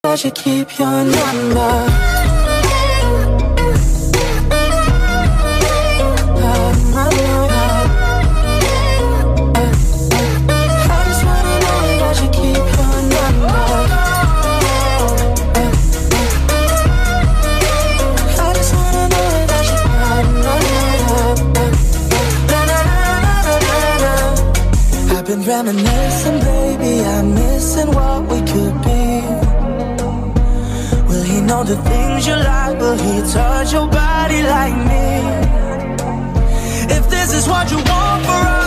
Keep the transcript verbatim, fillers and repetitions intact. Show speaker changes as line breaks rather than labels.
I should keep your number. Been reminiscing, baby, I'm missing what we could be. Will he know the things you like? Will he touch your body like me? If this is what you want for us,